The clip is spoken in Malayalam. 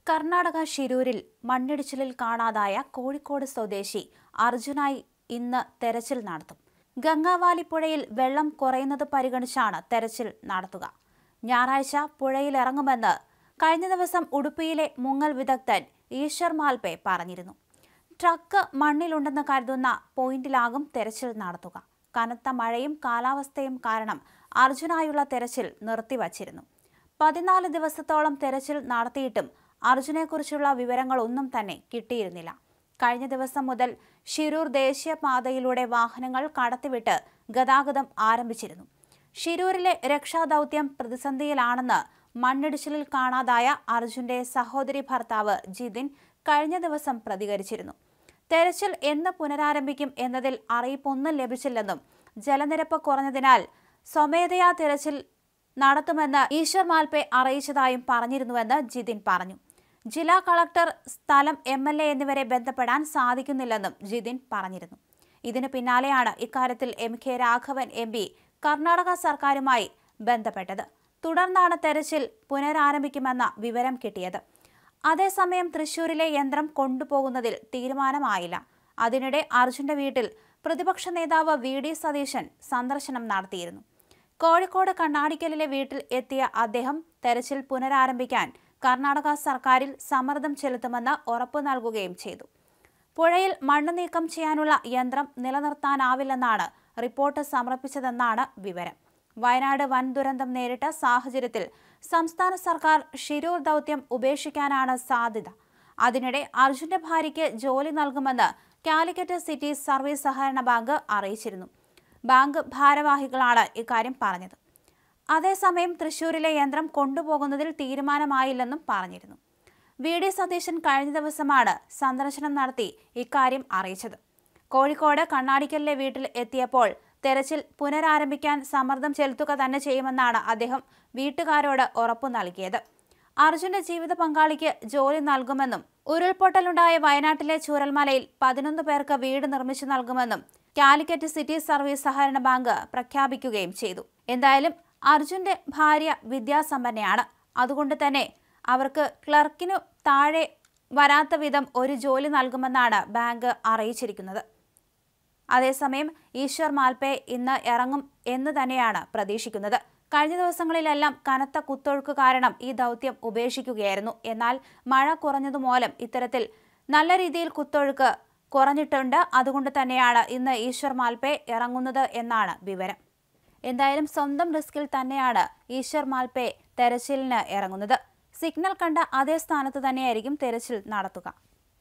കർണാടക ഷിരൂരിൽ മണ്ണിടിച്ചിലിൽ കാണാതായ കോഴിക്കോട് സ്വദേശി അർജുനായി ഇന്ന് തെരച്ചിൽ നടത്തും. ഗംഗാവാലി പുഴയിൽ വെള്ളം കുറയുന്നത് പരിഗണിച്ചാണ് തെരച്ചിൽ നടത്തുക. ഞായറാഴ്ച പുഴയിലിറങ്ങുമെന്ന് കഴിഞ്ഞ ദിവസം ഉടുപ്പിയിലെ മുങ്ങൽ വിദഗ്ധൻ ഈശ്വർ മാൽപേ പറഞ്ഞിരുന്നു. ട്രക്ക് മണ്ണിലുണ്ടെന്ന് കരുതുന്ന പോയിന്റിലാകും തെരച്ചിൽ നടത്തുക. കനത്ത മഴയും കാലാവസ്ഥയും കാരണം അർജുനായുള്ള തെരച്ചിൽ നിർത്തിവച്ചിരുന്നു. 14 ദിവസത്തോളം തെരച്ചിൽ നടത്തിയിട്ടും അർജുനെക്കുറിച്ചുള്ള വിവരങ്ങളൊന്നും തന്നെ കിട്ടിയിരുന്നില്ല. കഴിഞ്ഞ ദിവസം മുതൽ ഷിരൂർ ദേശീയപാതയിലൂടെ വാഹനങ്ങൾ കടത്തിവിട്ട് ഗതാഗതം ആരംഭിച്ചിരുന്നു. ഷിരൂരിലെ രക്ഷാദൌത്യം പ്രതിസന്ധിയിലാണെന്ന് മണ്ണിടിച്ചിലിൽ കാണാതായ അർജുന്റെ സഹോദരി ഭർത്താവ് ജിതിൻ കഴിഞ്ഞ ദിവസം പ്രതികരിച്ചിരുന്നു. തെരച്ചിൽ എന്ന് പുനരാരംഭിക്കും എന്നതിൽ അറിയിപ്പൊന്നും ലഭിച്ചില്ലെന്നും ജലനിരപ്പ് കുറഞ്ഞതിനാൽ സ്വമേധയാ തെരച്ചിൽ നടത്തുമെന്ന് ഈശ്വർ മാൽപേ അറിയിച്ചതായും പറഞ്ഞിരുന്നുവെന്ന് ജിതിൻ പറഞ്ഞു. ജില്ലാ കളക്ടർ, സ്ഥലം MLA എന്നിവരെ ബന്ധപ്പെടാൻ സാധിക്കുന്നില്ലെന്നും ജിതിൻ പറഞ്ഞിരുന്നു. ഇതിനു പിന്നാലെയാണ് ഇക്കാര്യത്തിൽ MK രാഘവൻ MP കർണാടക സർക്കാരുമായി ബന്ധപ്പെട്ടത്. തുടർന്നാണ് തെരച്ചിൽ പുനരാരംഭിക്കുമെന്ന വിവരം കിട്ടിയത്. അതേസമയം തൃശൂരിലെ യന്ത്രം കൊണ്ടുപോകുന്നതിൽ തീരുമാനമായില്ല. അതിനിടെ അർജുന്റെ വീട്ടിൽ പ്രതിപക്ഷ നേതാവ് VD സതീശൻ സന്ദർശനം നടത്തിയിരുന്നു. കോഴിക്കോട് കണ്ണാടിക്കലിലെ വീട്ടിൽ എത്തിയ അദ്ദേഹം തെരച്ചിൽ പുനരാരംഭിക്കാൻ കർണാടക സർക്കാരിൽ സമ്മർദ്ദം ചെലുത്തുമെന്ന് ഉറപ്പു നൽകുകയും ചെയ്തു. പുഴയിൽ മണ്ണ് നീക്കം ചെയ്യാനുള്ള യന്ത്രം നിലനിർത്താനാവില്ലെന്നാണ് റിപ്പോർട്ട് സമർപ്പിച്ചതെന്നാണ് വിവരം. വയനാട് വൻ ദുരന്തം നേരിട്ട സാഹചര്യത്തിൽ സംസ്ഥാന സർക്കാർ ഷിരൂർ ദൌത്യം ഉപേക്ഷിക്കാനാണ് സാധ്യത. അതിനിടെ അർജുന്റെ ഭാര്യയ്ക്ക് ജോലി നൽകുമെന്ന് കാലിക്കറ്റ് സിറ്റി സർവീസ് സഹകരണ ബാങ്ക് അറിയിച്ചിരുന്നു. ബാങ്ക് ഭാരവാഹികളാണ് ഇക്കാര്യം പറഞ്ഞത്. അതേസമയം തൃശൂരിലെ യന്ത്രം കൊണ്ടുപോകുന്നതിൽ തീരുമാനമായില്ലെന്നും പറഞ്ഞിരുന്നു. VD സതീശൻ കഴിഞ്ഞ ദിവസമാണ് സന്ദർശനം നടത്തി ഇക്കാര്യം അറിയിച്ചത്. കോഴിക്കോട് കണ്ണാടിക്കലിലെ വീട്ടിൽ എത്തിയപ്പോൾ തെരച്ചിൽ പുനരാരംഭിക്കാൻ സമ്മർദ്ദം ചെലുത്തുക തന്നെ ചെയ്യുമെന്നാണ് അദ്ദേഹം വീട്ടുകാരോട് ഉറപ്പു നൽകിയത്. അർജുന്റെ ജീവിത പങ്കാളിക്ക് ജോലി നൽകുമെന്നും ഉരുൾപൊട്ടലുണ്ടായ വയനാട്ടിലെ ചൂരൽമലയിൽ 11 പേർക്ക് വീട് നിർമ്മിച്ചു നൽകുമെന്നും കാലിക്കറ്റ് സിറ്റി സർവീസ് സഹകരണ ബാങ്ക് പ്രഖ്യാപിക്കുകയും ചെയ്തു. എന്തായാലും അർജുന്റെ ഭാര്യ വിദ്യാസമ്പന്നയാണ്. അതുകൊണ്ട് തന്നെ അവർക്ക് ക്ലർക്കിനു താഴെ വരാത്ത വിധം ഒരു ജോലി നൽകുമെന്നാണ് ബാങ്ക് അറിയിച്ചിരിക്കുന്നത്. അതേസമയം ഈശ്വർ മാൽപേ ഇന്ന് ഇറങ്ങും എന്ന് തന്നെയാണ് പ്രതീക്ഷിക്കുന്നത്. കഴിഞ്ഞ ദിവസങ്ങളിലെല്ലാം കനത്ത കുത്തൊഴുക്ക് കാരണം ഈ ദൗത്യം ഉപേക്ഷിക്കുകയായിരുന്നു. എന്നാൽ മഴ കുറഞ്ഞതുമൂലം ഇത്തരത്തിൽ നല്ല രീതിയിൽ കുത്തൊഴുക്ക് കുറഞ്ഞിട്ടുണ്ട്. അതുകൊണ്ട് തന്നെയാണ് ഇന്ന് ഈശ്വർ മാൽപേ ഇറങ്ങുന്നത് എന്നാണ് വിവരം. എന്തായാലും സ്വന്തം റിസ്കിൽ തന്നെയാണ് ഈശ്വർ മാൽപേ തെരച്ചിലിന് ഇറങ്ങുന്നത്. സിഗ്നൽ കണ്ട അതേ സ്ഥാനത്ത് തന്നെയായിരിക്കും തെരച്ചിൽ നടത്തുക.